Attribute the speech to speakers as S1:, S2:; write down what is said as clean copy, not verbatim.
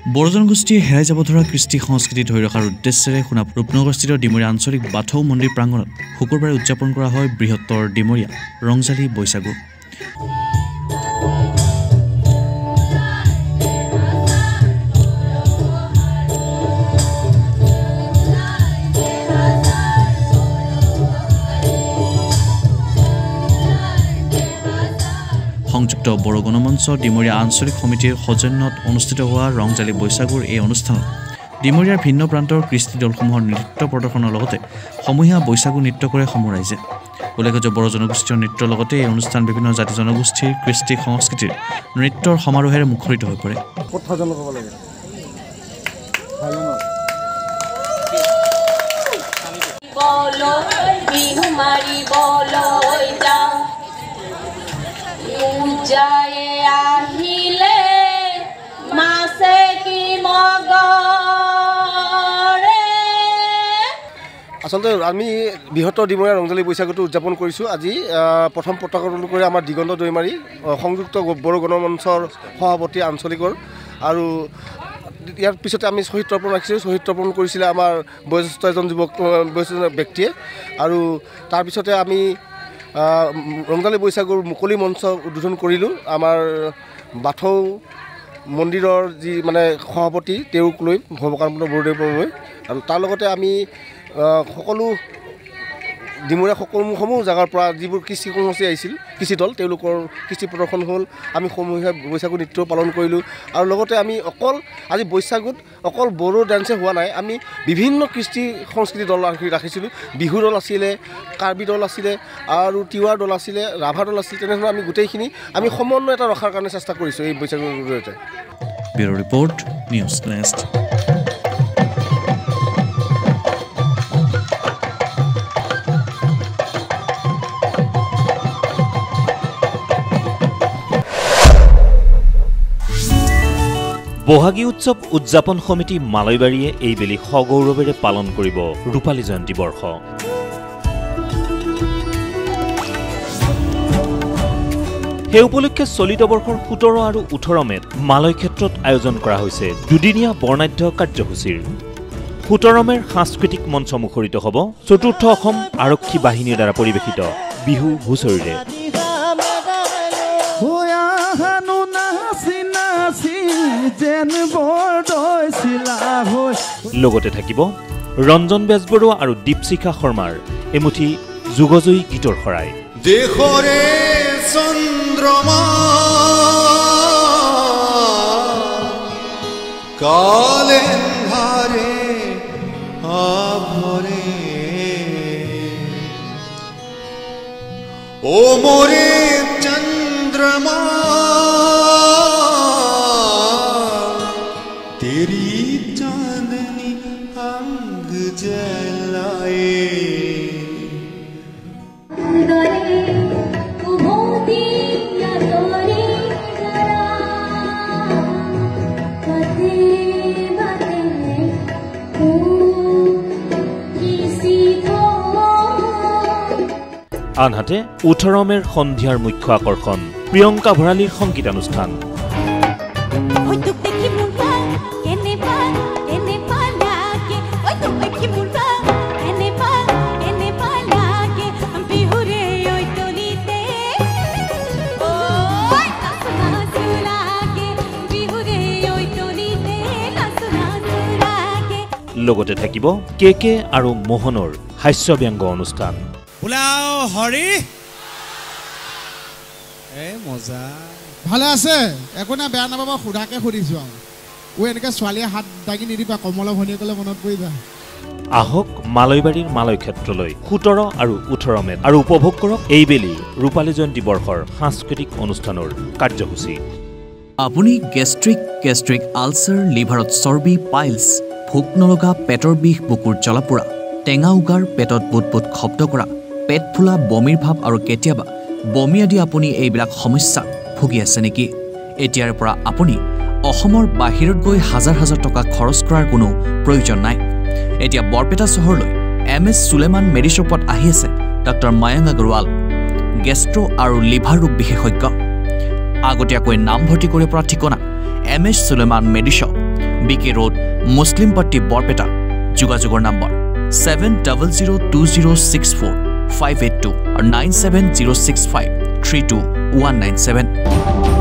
S1: বড়ো জনগোষ্ঠীয়ে হেৰাই যাব ধৰা কৃষ্টি সংস্কৃতি ধৰি ৰখাৰ উদ্দেশ্যেৰে সোণাপুৰ ৰূপনগৰস্থিত ডিমৰীয়া আঞ্চলিক বাথৌ মন্দিৰ প্ৰাংগণত শুকুৰবাৰে উদযাপন কৰা হয় বৃহত্তৰ ডিমৰীয়া ৰংজালী বৈশাগু। সংযুক্ত বড়ো গণমঞ্চ ডিমৰীয়া আঞ্চলিক সমিতিৰ সৌজন্যত অনুষ্ঠিত হোৱা ৰংজালী বৈশাগুৰ এই অনুষ্ঠানত ডিমৰীয়াৰ ভিন্ন প্ৰান্তৰ কৃষ্টি দলসমূহৰ নৃত্য প্ৰদৰ্শনৰ লগতে সমূহীয়া বৈশাগু নৃত্য কৰে সমূহ ৰাইজে। উল্লেখযোগ্য বড়ো জনগোষ্ঠীয় নৃত্যৰ লগতে এই অনুষ্ঠান বিভিন্ন জাতি জনগোষ্ঠীৰ কৃষ্টি সংস্কৃতিৰ নৃত্যৰ সমাৰোহেৰে মুখৰিত হৈ পৰে।
S2: আচলতে আমি বৃহত্তৰ ডিমৰীয়া ৰংজালী বৈশাগুটো উদযাপন কৰিছোঁ। আজি প্ৰথম পতাকা উত্তোলন কৰি আমাৰ দিগন্ত দৈমাৰী সংযুক্ত বড়ো গণমঞ্চৰ সভাপতি আঞ্চলিকৰ, আৰু ইয়াৰ পিছতে আমি শ্বহীদ তৰ্পণ ৰাখিছিলোঁ। শ্বহীদ তৰ্পণ কৰিছিলে আমাৰ বয়োজ্যেষ্ঠ এজন ব্যক্তিয়ে, আৰু তাৰপিছতে আমি ৰংজালী বৈশাগুৰ মুকলি মঞ্চ উদ্বোধন কৰিলোঁ। আমাৰ বাথৌ মন্দিৰৰ যি সভাপতি তেওঁক লৈ ভৱকান্ত বৰদেৱক লৈ, আৰু তাৰ লগতে আমি সকলো ডিমৰীয়া সমূহ জেগাৰ পৰা যিবোৰ কৃষি সমষ্টি আহিছিল কৃষি দল, তেওঁলোকৰ কৃষি প্ৰদৰ্শন হ'ল। আমি সমূহীয়া বৈশাগু নৃত্য পালন কৰিলোঁ, আৰু লগতে আমি আজি বৈশাগুত অকল বড়ো ডান্সে হোৱা নাই, আমি বিভিন্ন কৃষ্টি সংস্কৃতি দল ৰাখিছিলোঁ। বিহু দল আছিলে, কাৰ্বি দল আছিলে, আৰু তিৱাৰ দল আছিলে, ৰাভা দল আছিলে। তেনেধৰণে আমি গোটেইখিনি আমি সমন্বয় এটা ৰখাৰ কাৰণে চেষ্টা কৰিছোঁ এই বৈশাগুৰ জৰিয়তে।
S1: Bureau' report, news next.
S3: বহাগী উৎসৱ উদযাপন সমিতি মালৈবাৰীয়ে এইবেলি সগৌৰৱেৰে পালন কৰিব ৰূপালী জয়ন্তী বৰ্ষ। সেই উপলক্ষে চলিত বৰ্ষৰ 17 আৰু 18 মেত মালৈ ক্ষেত্ৰত আয়োজন কৰা হৈছে দুদিনীয়া বৰ্ণাঢ্য কাৰ্যসূচীৰ। 17 মেৰ সাংস্কৃতিক মঞ্চ মুখৰিত হ'ব চতুৰ্থ অসম আৰক্ষী বাহিনীৰ দ্বাৰা পৰিৱেশিত বিহু হুঁচৰিৰে। লগতে থাকিব ৰঞ্জন বেজবৰুৱা আৰু দীপশিখা শৰ্মাৰ এমুঠি যুগজয়ী গীতৰ শৰাই।
S4: দেশৰে চন্দ্ৰমা কালেন্ধাৰে আভৰে ও মোৰে চন্দ্ৰমা तेरी चांदनी अंग जलाए।
S3: আনহাতে 18 মেৰ সন্ধিয়াৰ মুখ্য আকৰ্ষণ প্ৰিয়ংকা ভৰালীৰ সংগীতানুষ্ঠান। লগতে থাকিব কে আৰু মোহনৰ হাস্যব্যংগ অনুষ্ঠান।
S5: মজা ভালে আছে, একো না বেয়া নাপাবা, সুধাকে সুধিছো আৰু এনেকে ছোৱালীয়ে হাত দাঙি নিদিবা, কমলা ভনীয়েকলে মনত পৰিবা।
S3: আহক মালৈবাৰীৰ মালৈ ক্ষেত্ৰলৈ 17 আৰু 18 মেত, আৰু উপভোগ কৰক এইবেলি ৰূপালী জয়ন্তী বৰ্ষৰ সাংস্কৃতিক অনুষ্ঠানৰ কাৰ্যসূচী।
S1: আপুনি গেষ্ট্ৰিক আলচাৰ, লিভাৰত চৰ্বি, পাইলছ, ভোক নলগা, পেটৰ বিষ, বুকুৰ জ্বলা-পোৰা, টেঙা উগাৰ, পেটত বুট শব্দ কৰা, পেট ফুলা, বমিৰ ভাৱ আৰু কেতিয়াবা বমি আদি আপুনি এইবিলাক সমস্যাত ভুগি আছে নেকি? এতিয়াৰ পৰা আপুনি অসমৰ বাহিৰত গৈ হাজাৰ হাজাৰ টকা খৰচ কৰাৰ কোনো প্ৰয়োজন নাই। এতিয়া বৰপেটা চহৰলৈ MS সুলেমান মেডিশ্বপত আহি আছে ডক্টৰ মায়াং আগৰৱাল, গেষ্ট্ৰো আৰু লিভাৰ ৰোগ বিশেষজ্ঞ। আগতীয়াকৈ নাম ভৰ্তি কৰিব পৰা ঠিকনা MS সুলেমান মেডিশ্বপ, BK Road, Muslimpatti, Borpeta. যোগাযোগৰ নম্বৰ 7002064582 আৰু 9706532 197